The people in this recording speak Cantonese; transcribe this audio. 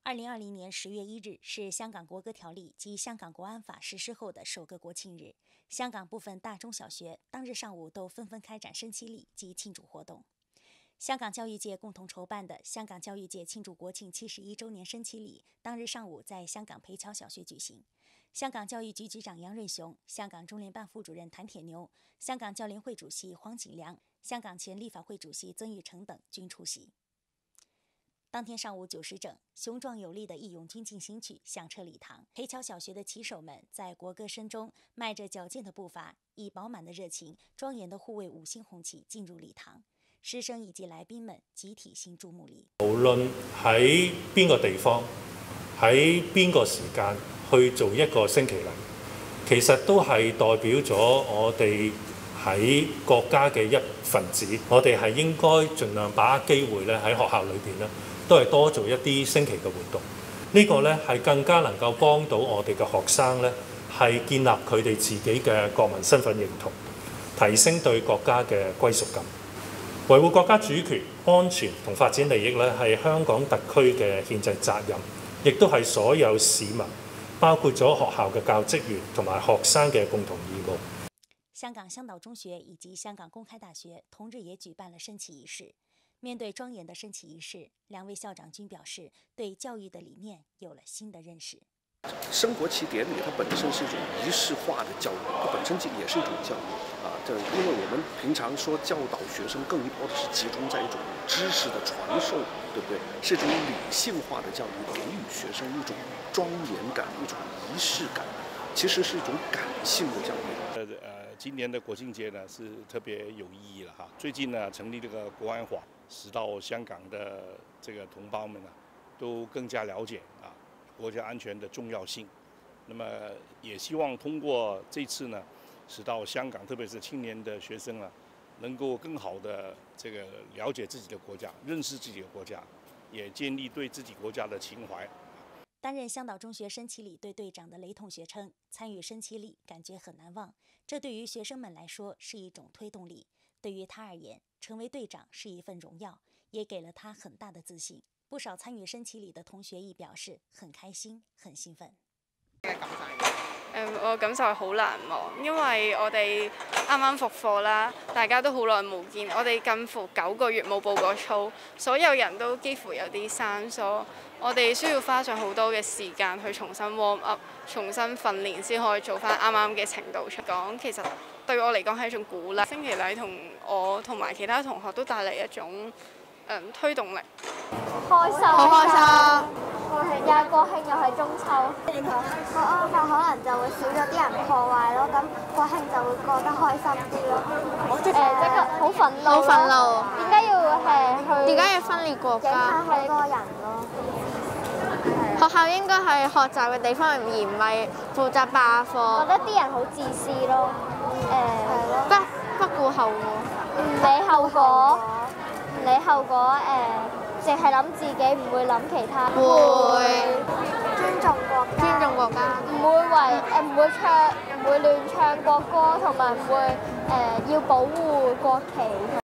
2020年10月1日是香港国歌条例及香港国安法实施后的首个国庆日，香港部分大中小学当日上午都纷纷开展升旗礼及庆祝活动。香港教育界共同筹办的香港教育界庆祝国庆71周年升旗礼，当日上午在香港培侨小学举行。香港教育局局长杨润雄、香港中联办副主任谭铁牛、香港教联会主席黄锦良、香港前立法会主席曾钰成等均出席。当天上午9时整，雄壮有力的义勇军进行曲响彻礼堂。培侨小学的旗手们在国歌声中，迈着矫健的步伐，以饱滿的熱情，莊嚴地護衛5星紅旗進入禮堂。師生以及來賓們集體獻注目禮。 無論喺邊個地方，喺邊個時間去做一個升旗禮，其實都係代表咗我哋喺國家嘅一份子。我哋係應該盡量把握機會咧，喺學校裏邊咧，都係多做一啲升旗嘅活動。呢個咧係更加能夠幫到我哋嘅學生咧，係建立佢哋自己嘅國民身份認同，提升對國家嘅歸屬感。維護國家主權、安全同發展利益咧，係香港特區嘅憲制責任，亦都係所有市民，包括咗學校嘅教職員同埋學生嘅共同義務。 香港香島中學以及香港公開大學同日也舉辦了升旗儀式。面對莊嚴的升旗儀式，兩位校長均表示對教育的理念有了新的認識。 升國旗典禮它本身是一種儀式化的教育，它本身也是一種教育啊。因為我們平常說教導學生，更多的是集中在一種知識的傳授，對不對？是一種理性化的教育，給予學生一種莊嚴感、一種儀式感，其實是一種感性的教育。 今年的國慶節呢是特別有意義了哈。最近呢成立這個國安法，使到香港的這個同胞們呢都更加了解國家安全的重要性。那麼也希望通過這次呢，使到香港特別是青年的學生能夠更好的這個了解自己的國家，認識自己的國家，也建立對自己國家的情懷。 擔任香島中學升旗禮隊隊長的雷同學稱，參與升旗禮感覺很難忘，這對於學生們來說是一種推動力。對於他而言，成為隊長是一份榮耀，也給了他很大的自信。不少參與升旗禮的同學亦表示很開心、很興奮。 我感受係好難忘，因為我哋啱啱復課啦，大家都好耐冇見，我哋近乎9個月冇報過操，所有人都幾乎有啲生疏，我哋需要花上好多嘅時間去重新 warm up、重新訓練，先可以做翻啱啱嘅程度出講。其實對我嚟講係一種鼓勵。升旗禮同我同埋其他同學都帶嚟一種推動力。 開心，好開心！又係國慶，又係中秋，國安法可能就會少咗啲人破壞咯，咁國慶就會過得開心啲咯。即係好憤怒，好憤怒。點解要點解要分裂國家？影響好多人咯。 學校應該係學習嘅地方，而唔係負責罷課。 覺得啲人好自私咯， 不顧後果， 唔理後果，淨係諗自己，唔會諗其他。 會尊重國家，唔會亂唱國歌，同埋唔會要保護國旗。